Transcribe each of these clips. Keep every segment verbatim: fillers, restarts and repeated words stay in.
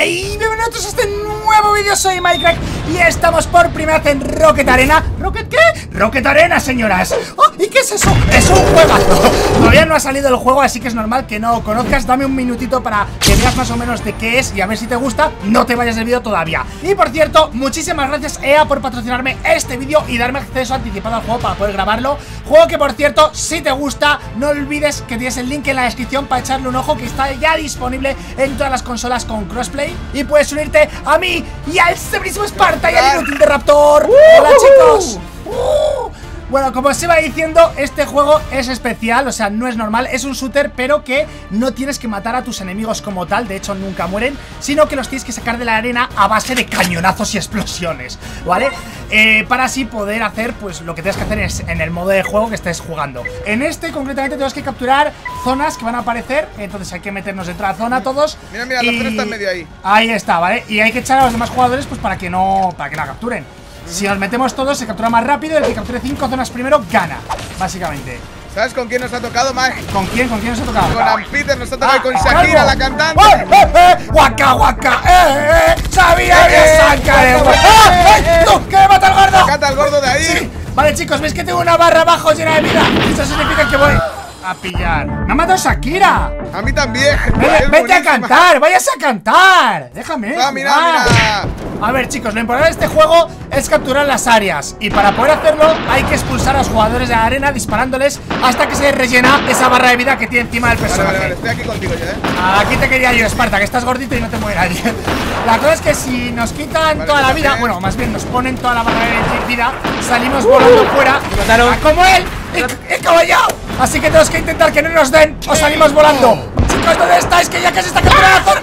¡Hey! Bienvenidos a este nuevo vídeo, soy Minecraft y estamos por primera vez en Rocket Arena. ¿Rocket qué? Rocket Arena, señoras. Oh, ¿y qué es eso? Es un juegazo. Todavía no ha salido el juego, así que es normal que no lo conozcas. Dame un minutito para que veas más o menos de qué es y a ver si te gusta. No te vayas del vídeo todavía. Y por cierto, muchísimas gracias E A por patrocinarme este vídeo y darme acceso anticipado al juego para poder grabarlo. Juego que, por cierto, si te gusta, no olvides que tienes el link en la descripción para echarle un ojo, que está ya disponible en todas las consolas con crossplay. Y puedes unirte a mí y al severísimo Esparta y al inútil de Raptor. uh, ¡Hola, chicos! Uh. Bueno, como os iba diciendo, este juego es especial, o sea, no es normal. Es un shooter, pero que no tienes que matar a tus enemigos como tal. De hecho, nunca mueren, sino que los tienes que sacar de la arena a base de cañonazos y explosiones, ¿vale? Eh, para así poder hacer, pues, lo que tienes que hacer es en el modo de juego que estés jugando. En este, concretamente, tenemos que capturar zonas que van a aparecer. Entonces hay que meternos dentro de la zona todos. Mira, mira, y... la zona está en medio ahí. Ahí está, ¿vale? Y hay que echar a los demás jugadores, pues, para que no, para que la capturen. Si nos metemos todos, se captura más rápido. El que capture cinco zonas primero gana, básicamente. ¿Sabes con quién nos ha tocado, Mike? ¿Con quién? ¿Con quién nos ha tocado? Con Ampeter nos ha tocado, ah, y con Shakira, algo. la cantante. ¡Eh, eh, eh! ¡Guaca, guaca! ¡Eh, eh! ¡Sabía que sacaré! ¡Ah! ¡Tú! ¡Que me mata el gordo! ¡Cata al gordo de ahí! Sí. Vale, chicos, ¿veis que tengo una barra abajo llena de vida? Eso significa que voy a pillar. ¡Me ha matado Shakira! A mí también. Vete, vete a cantar, vayas a cantar. Déjame. Ah, mira, mira. A ver, chicos, lo importante de este juego es capturar las áreas. Y para poder hacerlo hay que expulsar a los jugadores de la arena disparándoles hasta que se rellena esa barra de vida que tiene encima del personaje. Vale, vale, vale, estoy aquí contigo ya, ¿eh? Aquí te quería yo, Esparta, que estás gordito y no te muere nadie. La cosa es que si nos quitan vale, toda la vida, bueno, más bien nos ponen toda la barra de vida, salimos volando fuera. ¡Ah, como él! ¡He caballado! Así que tenemos que intentar que no nos den o salimos volando. Chicos, ¿dónde estáis? Que ya casi está capturada la zona.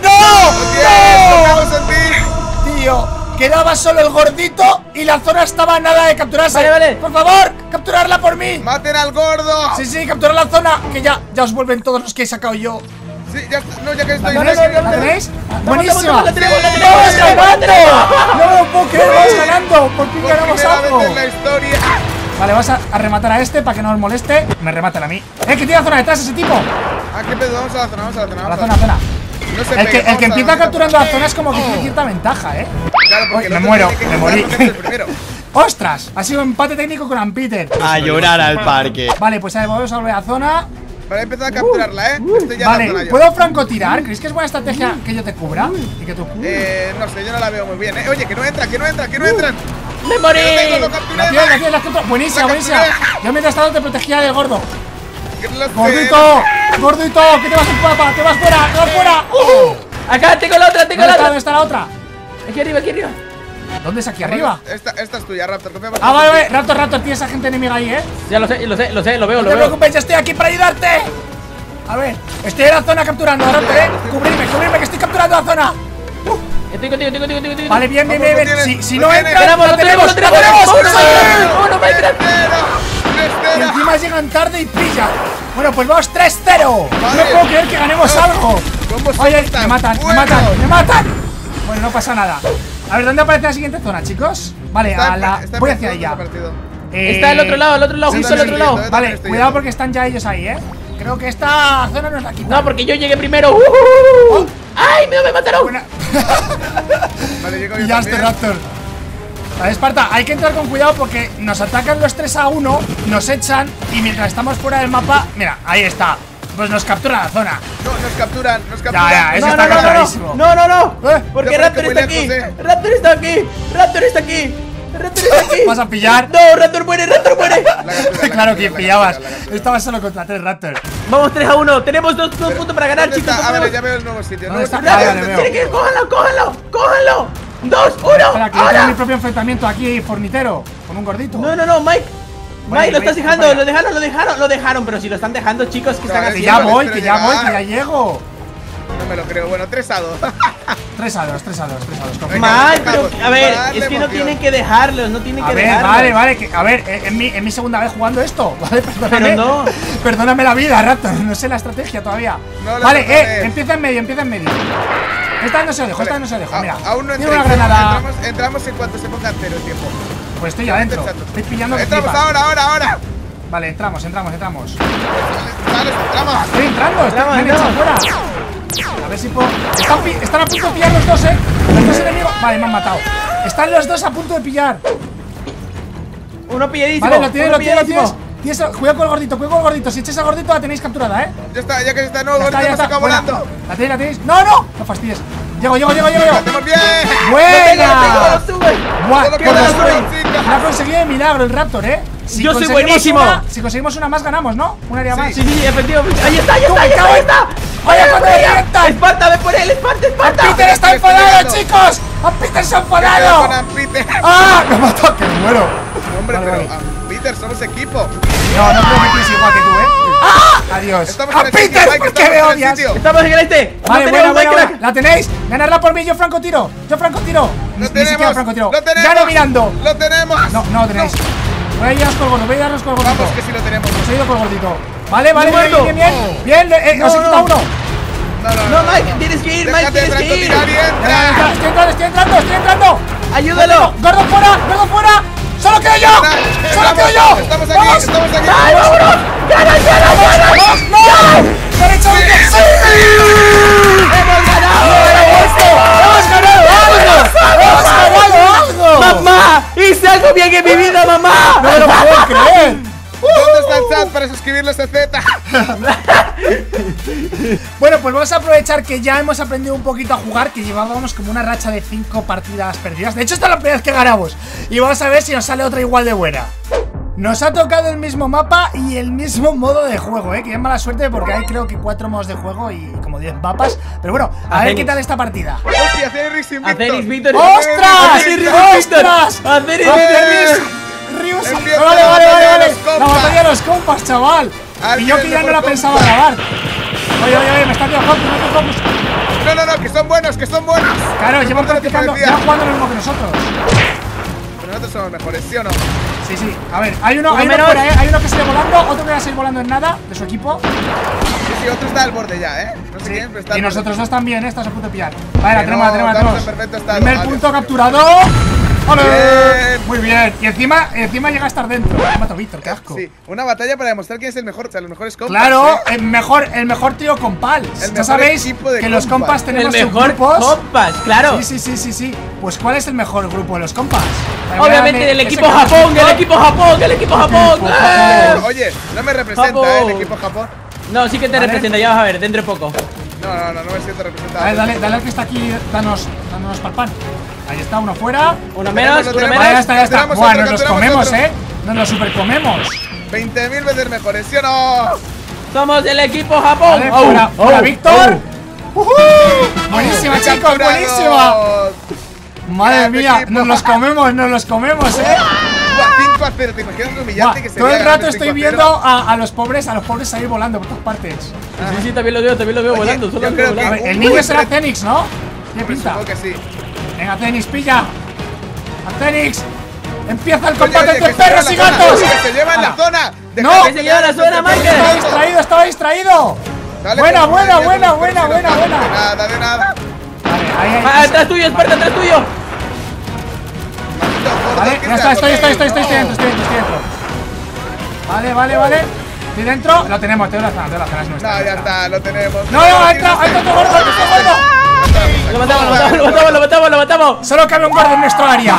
¡No! ¡No! en ti! Tío, quedaba solo el gordito y la zona estaba a nada de capturarse. Vale, vale. Por favor, capturarla por mí. ¡Maten al gordo! Sí, sí, capturar la zona. Que ya, ya os vuelven todos los que he sacado yo. Sí, ya está. No, ya que estoy. ¿La No, tenéis? no, no, ¿La tenéis? ¡Buenísima! La tenemos, la ¡Vamos tenemos, la ganando! tenemos. ¡No lo puedo creer! ¡Vamos ganando! ¡Por fin Por ganamos primera algo! vez en la historia. Vale, vas a, a rematar a este para que no nos moleste. Me rematan a mí. ¡Eh, que tiene la zona detrás ese tipo! Ah, qué pedo, vamos a la zona, vamos a la zona. A la vamos zona, zona. No se El que, pegue, el que vamos a empieza la zona. capturando la zona es como que tiene cierta ventaja, ¿eh? Claro, porque Uy, el me otro muero, tiene que me intentar morí. meterse el primero. ¡Ostras! Ha sido empate técnico con Ampeter. A llorar al parque. Vale, pues a ver, vamos a volver a la zona. Vale, he empezado a capturarla, ¿eh? Estoy ya en la Vale, zona yo. ¿puedo francotirar? ¿Creéis que es buena estrategia que yo te cubra? Y que tú cubras. Eh, no sé, yo no la veo muy bien, ¿eh? Oye, que no entra, que no entra, que no entran. ¡Me morí! Lo tengo, lo capturé. La tienes, la tienes, la captura. Buenísima, La buenísima. capturé. Yo mientras tanto te protegía del gordo. Que lo sé. ¡Gordito! ¡Gordito! ¡Que te vas en papa! ¡Te vas fuera! ¡Te vas fuera! ¡Uh! Acá tengo la otra, tengo ¿Dónde la está? otra. ¿Dónde está la otra? Aquí arriba, aquí arriba. ¿Dónde es aquí arriba? Esta, esta es tuya, Raptor. Confiamos Ah, en vale, ti. vale. Raptor, Raptor, tienes a gente enemiga ahí, ¿eh? Ya lo sé, lo sé, lo sé, lo veo, No lo te veo. preocupes, yo estoy aquí para ayudarte. A ver, estoy en la zona capturando, Raptor, ¿eh? Cubrirme, cubrirme, que estoy capturando la zona. Estoy contigo, estoy contigo, estoy contigo. Vale, bien, bien, bien, bien. Si, si Lo no tienes, entra, Tenemos, la lo tenemos, lo tenemos. ¡Vámonos, ¡Sí! vámonos, Minecraft! Espera, Y espera. encima llegan tarde y pilla. Bueno, pues vamos tres cero. Vale. No puedo creer que ganemos algo. ¿Cómo somos Oye, me tan matan, me buenos? matan, me matan. Bueno, no pasa nada. A ver, ¿dónde aparece la siguiente zona, chicos? Vale, Está a en- la... está voy en hacia partido, allá. está en partido. Eh, Está al otro lado, al otro lado, sí, justo al también otro estoy lado. yendo, Vale, estoy cuidado yendo. porque están ya ellos ahí, ¿eh? Creo que esta zona no es la quita. No, porque yo llegué primero. ¡Uh! Oh. ¡Ay, me, me mataron! Buena. Vale, llego yo Pillaste, también. Raptor. Vale, Esparta, hay que entrar con cuidado porque nos atacan los tres a uno, nos echan y mientras estamos fuera del mapa, mira, ahí está. Pues nos captura la zona. No, nos capturan, nos Ya, capturan. ya, eso No, está no, no, capturadísimo. no, no, no, no. ¿Eh? Porque Yo creo Raptor que está muy aquí. lejos, eh. Raptor está aquí. Raptor está aquí. Raptor está aquí. ¿Vas a pillar? No, Raptor muere, Raptor muere. La captura, la Claro que captura, la pillabas. captura, la captura. Estabas solo contra tres Raptors. Vamos tres a uno. Tenemos dos, dos puntos para ganar, ¿Dónde chicos. está? Ah, vale, podemos- ya veo el nuevo sitio. ¿Dónde nuevo está? sitio. Vale, Raptor, vale, veo. tiene que cójanlo, cójanlo, cójanlo. Dos, uno. Espera, que yo tengo mi Ahora. propio enfrentamiento aquí, fornitero, con un gordito. No, no, no, Mike. Vale, Mike, lo voy, estás voy dejando, para allá. lo dejaron, lo dejaron, lo dejaron. Pero si lo están dejando, chicos, ¿qué están Vale, Que haciendo? ya Sí, voy, pero que ya voy, que llegar. ya llego. No me lo creo. Bueno, tres a dos. tres a dos, tres a dos, tres a dos. confía. Venga. Mike, pero Vamos, a ver, darle es que no emoción. tienen que dejarlos, no tienen A que ver, dejarlos. vale, vale, que, a ver, eh, es mi, es mi segunda vez jugando esto, ¿vale? Perdóname. Pero no. Perdóname la vida, Raptor, no sé la estrategia todavía. No la vale, eh, perdones. empieza en medio, empieza en medio. Esta no se lo dejo, esta no se lo dejo, A- mira. Aún no Tiene una entréis, granada. Entramos, entramos en cuanto se ponga entero el tiempo. Pues estoy ya adentro, Exacto. estoy pillando que Entramos flipas. ahora, ahora, ahora. Vale, entramos, entramos, entramos. Vale, entramos. Estoy entrando, estoy, Entramos, me han echado entramos. fuera. A ver si puedo. Están, están a punto de pillar los dos, eh. Los dos enemigos. Vale, me han matado. Están los dos a punto de pillar. Uno pilladísimo. Vale, lo tienes, uno lo tienes, lo tienes. pilladísimo. Tienes el- Cuidado con el gordito, cuidado con el gordito. Si echáis al gordito, la tenéis capturada, eh. Ya está, ya que está, no, Ya está, ya nos está. acaba Buena. volando. La tenéis, la tenéis. No, no, no fastidies. Llego, llego, llego, llego. ¡Lo hacemos bien! Buena. Lo sube. Buah, Todo qué queda bueno. solo, chicas. Lo ha conseguido de milagro el Raptor, eh. Si Yo soy conseguimos buenísimo. una- si conseguimos una más, ganamos, ¿no? Un área más. Sí, sí, efectivamente. Ahí está, ahí ¡Tú, está, ahí me está, cago ahí en- está. ¡Vaya cuando me revientan! Esparta, ve por él, Esparta, Esparta. ¡Peter está Estoy enfadado, peleando. chicos! ¡A Peter se ha Con enfadado! Peter. ¡Ah! ¡Me ha matado! ¡Que muero! Hombre, Vale, pero vale. a Peter somos equipo. No, no creo que pienses igual que tú, ¿eh? ¡Ah! Adiós. Estamos en ¡A el sitio, Peter! Mike, ¿Por qué estamos me en el odias? sitio. Estamos en el este. Vale, no buena, tenemos buena, Minecraft. buena. ¿La tenéis? Ganarla por mí, yo francotiro. Yo francotiro. Ni, Lo ni siquiera tenemos, francotiro. lo tenemos. Gano mirando. Lo tenemos. No, no lo tenéis. Voy a iros con el gordo, voy a iros con el gordito. Vamos, que sí lo tenemos. Os he ido con el gordito. Vale, vale, Me bien, muerto. bien, bien. Bien, eh, No, os he quitado no. uno. No, no, No, Mike, tienes que ir, Mike, Déjate de tienes que ir. francotirar y Entra, entra. Estoy entrando, estoy entrando, estoy entrando. Ayúdalo. Gordo fuera, gordo fuera. ¡Solo quedo yo! Entra, ¡Solo estamos- quedo yo! Estamos aquí, ¡Vamos! estamos aquí. ¡Ay, vámonos! ¡Gana, gana, gana! ¡Vamos! ¡No! ¡Me han hecho un que sí! ¡Hemos ganado! ¡Hemos ganado algo! ¡Hemos ganado algo! ¡Mamá! ¡Hice algo bien en mi vida, mamá! ¡No me lo puedo creer! ¿Dónde está el chat para suscribirles a Z? Bueno, pues vamos a aprovechar que ya hemos aprendido un poquito a jugar, que llevábamos como una racha de cinco partidas perdidas. De hecho, esta es la primera vez que ganamos. Y vamos a ver si nos sale otra igual de buena. Nos ha tocado el mismo mapa y el mismo modo de juego, eh. Que es mala suerte porque hay creo que cuatro modos de juego y como diez mapas. Pero bueno, a ver Acenix. qué tal esta partida. Hostia, Cenix y Víctor. Acenix, Víctor. ¡Ostras! Acenix, ¡Ostras! Víctor. Acenix, ¡Acenix! Víctor. Rius. Empieza Vale, la vale, vale, batalla de vale. los La compas. batalla de los compas, chaval. Al Y yo que ya no mejor la pensaba compa. grabar. Oye, oye, oye, me está haciendo focus, me está haciendo focus. No, no, no, que son buenos, que son buenos. Claro, llevan Recuerda lo que practicando, parecía. llevan jugando lo mismo que nosotros. Pero nosotros somos mejores, ¿sí o no? Sí, sí. A ver, hay uno, Uno hay uno menos. fuera, ¿eh? Hay uno que sigue volando, otro que va a seguir volando en nada, de su equipo. Sí, sí, otro está al borde ya, ¿eh? No sé Sí. quién, pero está al Y borde. nosotros dos también, ¿eh? Estás a punto de pillar. Vale, la Que tenemos, la no, tenemos, la estamos tenemos. en perfecto estado. Primer Vale. punto capturado. ¡Ole! Bien. Muy bien. Y encima, encima llega a estar dentro. Me ha matado Víctor, qué asco. Sí, una batalla para demostrar quién es el mejor, o sea, los mejores compas. Claro, ¿eh? el mejor, el mejor trío compal. Ya mejor sabéis equipo de que los compas. compas El tenemos mejor subgrupos. compas, claro. Sí, sí, sí, sí, sí. Pues ¿cuál es el mejor grupo de los compas? Obviamente del Ese equipo que- Japón, del equipo Japón, del equipo Japón. Equipo ¡Eh! Japón. Oye, no me representa, Japón. ¿eh? El equipo Japón. No, sí que te Vale. representa, ya vas a ver, dentro de poco. No, no, no, no me siento representado. A ver, dale, dale al que está aquí, danos, danos pa'l pan. Ahí está, uno fuera. Uno Lo menos, tenemos, lo uno tenemos. Vale, ya menos. está, ya está. Capturamos Buah, otro, nos los capturamos comemos, otro. eh. Nos los supercomemos. veinte mil veces mejores, ¿sí o no? Somos del equipo Japón. Vale, Oh, fuera, oh, fuera, Víctor. oh. Ujú. Buenísima, chicos, Capturados. buenísima. Madre Grande mía, equipo. nos los comemos, nos los comemos, eh. Buah, cinco a cero, ¿te imaginas lo humillante Buah, que sería? todo el ganar rato cinco estoy a cero? viendo a, a los pobres, a los pobres salir volando por todas partes. Sí, sí, también lo veo, también lo veo Oye, volando. yo Solo lo creo veo que- A volando. ver, el un niño buen será re- Cenix, ¿no? ¿Qué pinta? Supongo que sí. Venga, Cenix, pilla. A Cenix. Empieza el Oye, combate oye, entre que se lleva perros la y zona, gatos. que se lleva en la Ala. zona. No, Dejad que se lleva la zona, Michael. Estaba distraído, estaba distraído. Dale, Buena, pero buena, ya buena, no- buena, pero buena, no, buena. De nada, de nada. Vale, ahí, ahí. Ah, atrás tuyo, Esparta, atrás tuyo. Maldito gordo, Vale, ¿qué ya te está, ha estoy, estoy, estoy, comido? estoy, estoy dentro, estoy dentro, estoy dentro. Vale, vale, vale. Estoy dentro, lo tenemos, tengo la zona, tengo la zona, es nuestra. No, ya está, lo tenemos. No, no, entra, entra tu gordo, entra tu gordo. Lo matamos, lo matamos, lo matamos, lo matamos, lo matamos. Solo cabe un gordo en nuestro área.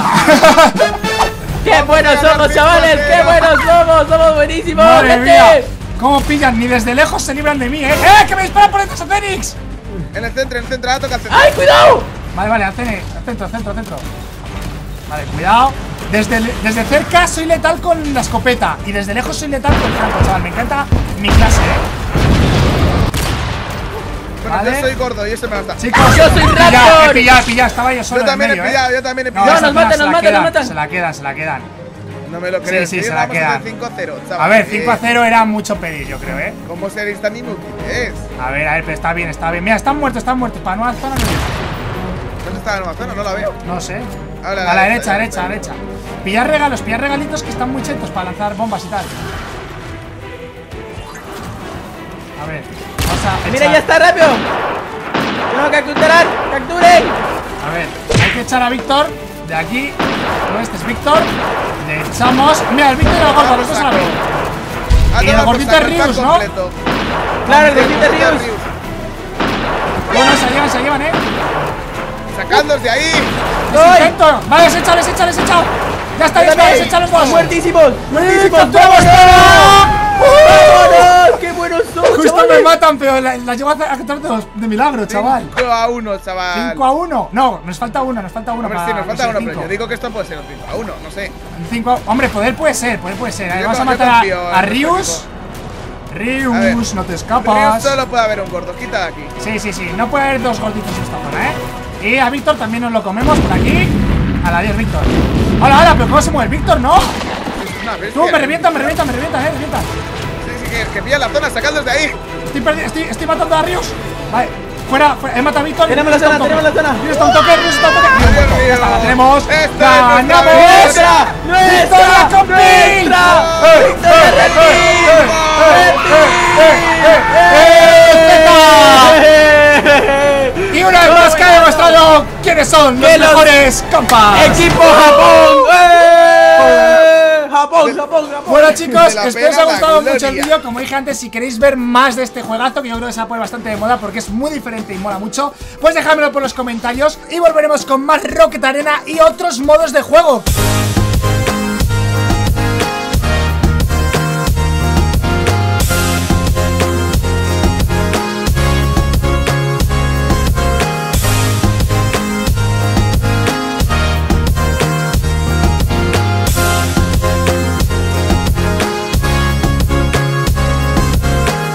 ¡Qué buenos somos, chavales! ¡Qué buenos somos! ¡Somos buenísimos, Madre gente! mía. ¿Cómo pillan? Ni desde lejos se libran de mí, eh. ¡Eh! ¡Que me disparan por detrás a Cenix! En el centro, en el centro, ahora toca el centro. ¡Ay, cuidado! Vale, vale, al Cenix, al centro, al centro, al centro. Vale, cuidado. Desde, desde cerca soy letal con la escopeta y desde lejos soy letal con el franco, chaval. Me encanta mi clase, eh. Bueno, vale. yo soy gordo y eso me mata. Chicos, Yo soy pillado, Raptor. he pillado, he pillado. Estaba yo solo Yo también en he medio, pillado, eh. yo también he No, pillado. esa nos zona matan, se nos la matan, quedan, nos matan. Se la quedan, se la quedan. No me lo creo. Sí, sí, tío, se la vamos a quedan. hacer cinco a cero, chaval. A ver, cinco a Eh, cero era mucho pedir, yo creo, eh. ¿Cómo seréis tan inútiles? A ver, a ver, pero está bien, está bien. Mira, están muertos, están muertos. Para nueva zona, ¿Dónde está la nueva zona? No la veo. no sé. Ahora, A la ahí, derecha, ahí, derecha, ahí. derecha. Pillar regalos, pillar regalitos que están muy chetos para lanzar bombas y tal. A ver, vamos a ¡Mira, echar- ya está, rápido! ¡Tenemos que capturar! ¡Capturen! A ver, hay que echar a Víctor de aquí. No, este es Víctor. Le echamos. Mira, el Víctor y el gordo, los dos a la vez. Ah, Y toma el por gordito saco es el pack Rius, ¿no? completo. ¡Claro, el de El Peter gordito es Rius! Rius. Bueno, se llevan, se llevan, eh. Sacadlos de ahí. ¡Les intento! Vale, les he echado, les he echado, les he echado. Ya está, ya está, les he echado los dos. ¡Muertísimos! ¡Muertísimos! ¡Capturamos todo! ¡Vámonos! ¡Qué buenos somos, Justo chavales! me matan, pero la, la llevo a capturar de, de milagro, chaval. cinco a uno, chaval. cinco a uno. No, nos falta uno, nos falta uno. Hombre, para sí, nos falta uno, pero cinco. yo digo que esto puede ser un cinco a uno, no sé. cinco. Hombre, poder puede ser, poder puede ser. Yo Vamos co- a yo matar confío a, en a nuestro Rius. A ver. Rius, no te Río escapas. solo puede haber un gordo, quita de aquí. Sí, sí, sí, no puede haber dos gorditos en esta zona, ¿eh? Y a Víctor también nos lo comemos por aquí. A la diez, Víctor. Hola, hola, pero ¿cómo se mueve Víctor, no? Es una bestia. Tú, me revientan, me revientan, me revientan, eh, revientan. Sí, sí, que, que pilla la zona, sacadlos de ahí. Estoy perdiendo, estoy, estoy matando a Rius. Vale, fuera, fuera, he matado a Víctor. Tenemos la Rius está zona, un toque. tenemos la zona. Rius está un toque, Rius está un toque. Bien, Dios muerto. mío. Ya está, la tenemos. Esta es ¡Ganamos! nuestra ¡Nuestra! ¡Nuestra! ¡Victoria con Bill! ¡Nuestra! ¡Eh, ¡Victoria eh, de eh, Bill! eh, eh, eh, eh, eh, Z! Y una vez más que ha demostrado quiénes son los Que los- mejores compas. ¡Equipo Japón! ¡Eh! ¡Japón, Japón, Japón! Bueno, chicos, De la espero os pena haya la gustado mucho el gloria. vídeo. Como dije antes, si queréis ver más de este juegazo, que yo creo que se va a poner bastante de moda porque es muy diferente y mola mucho, pues dejádmelo por los comentarios y volveremos con más Rocket Arena y otros modos de juego.